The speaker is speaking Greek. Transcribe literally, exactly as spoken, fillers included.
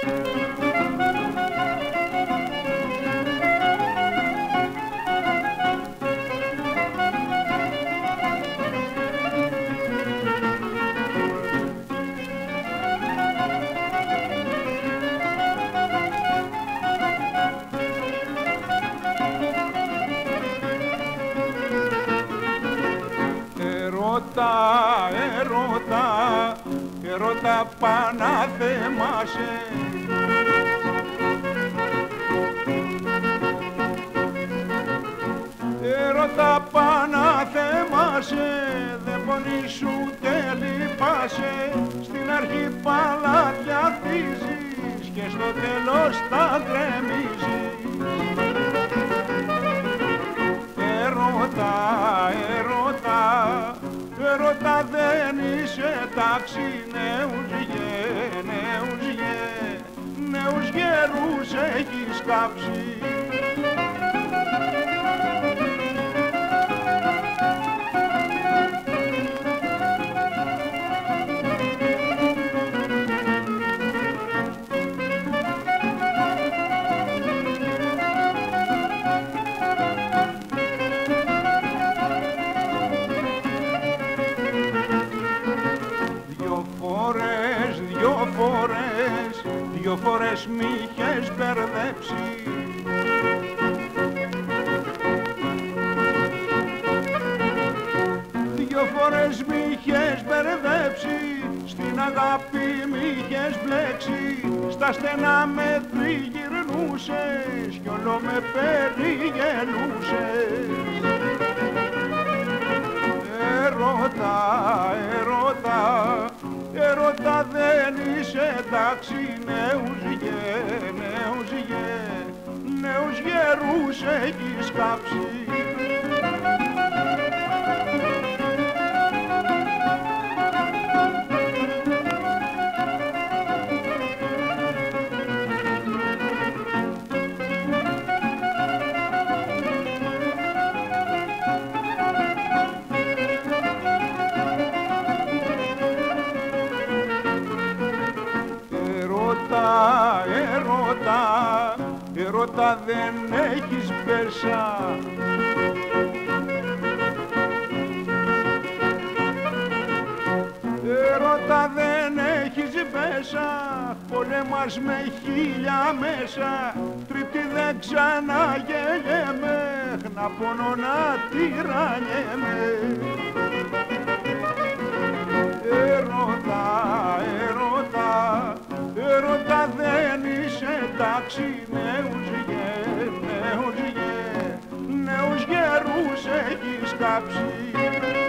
Ερώτα, ερώτα, ερώτα παναθέμασε. Ερώτα παναθέμασε, δεν πονείς ούτε λυπάσαι. Στην αρχή παλάτια χτίζεις και στο τέλος τα γκρεμίζεις. Ερώτα, ερώτα, ερώτα δεν είσαι τάξη, νέους γε, νέους γε, νέους γερούς έχεις κάψει. Δυο φορές, δυο φορές μ' είχες μπερδέψει. Δυο φορές μ' είχες μπερδέψει, στην αγάπη μ' είχες μπλέξει. Στα στενά με τριγυρνούσες κι όλο με περιγελούσες. Ερώτα, ερώτα, ερώτα δεν είσαι τάξη, νέους γε, νέους γε, νέους γερούς έχεις κάψει. Ερώτα, ερώτα δεν έχεις πέσα. Ερώτα δεν έχεις πέσα, πολέμας με χίλια μέσα. Τρίτη δεν ξαναγελιέμαι, να πονώ να τυραννιέμαι. Ερώτα, ερώτα, ερώτα δεν είσαι τάξη, νέους γε, νέους γε, νέους γερούς έχεις κάψει.